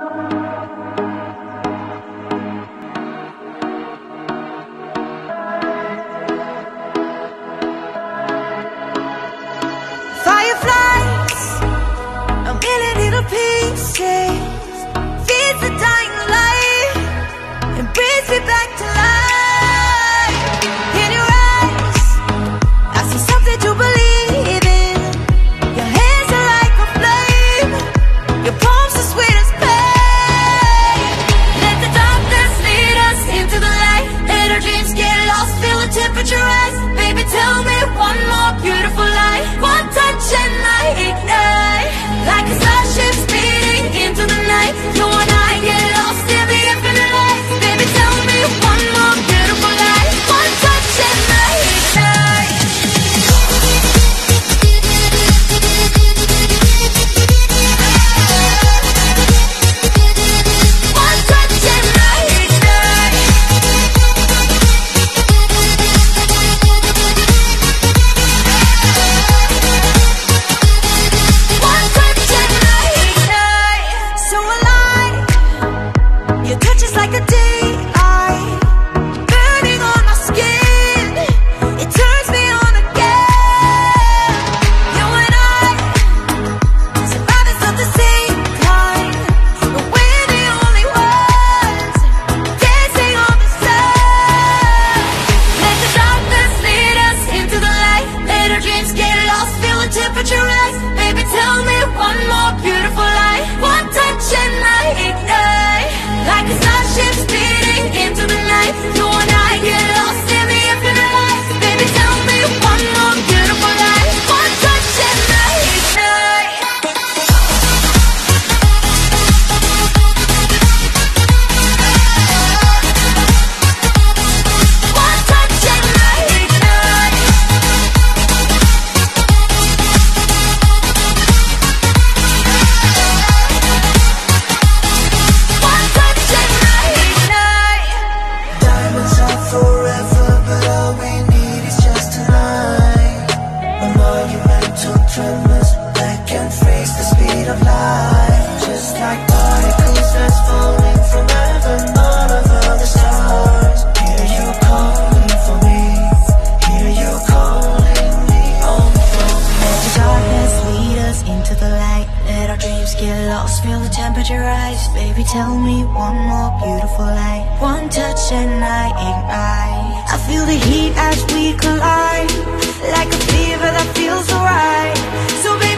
Fireflies, a million little pieces, feeds the dying light and brings me back to life. In your eyes, I see something to believe in. Your hands are like a flame, your palms are sweet as pain. Let the darkness lead us into the light. Let our dreams get lost, feel the temperature rise. Baby, tell me one more beautiful lie. One touch and I ignite, like a starship speeding into the night. You and I get lost in the infinite light. Baby, tell me one more beautiful lie. One touch and I ignite. One touch and I ignite. One touch and I ignite. So alive, your touch is like a daylight, burning on my skin. It turns me on again. You and I, survivors of the same kind, but we're the only ones dancing on the sun. Let the darkness lead us into the light. Let our dreams get lost, feel the temperature rise. Baby, tell me one more beautiful lie. One touch and I ignite, like a starship speeding into the night. You and I get lost in the infinite light. Baby, tell me one more beautiful lie. One touch and I ignite. One touch and I ignite. One touch and I ignite. Diamonds are forever, but all we need is just tonight. A monumental tremors that can freeze the speed of light. Just like particles that's falling from heaven, all over the stars. Hear you calling for me, hear you calling me home from me. Let the darkness lead us into the light. Let our dreams get lost, feel the temperature rise. Baby, tell me one more beautiful lie. One touch and I ignite. I feel the heat as we collide, like a fever that feels so right. So baby,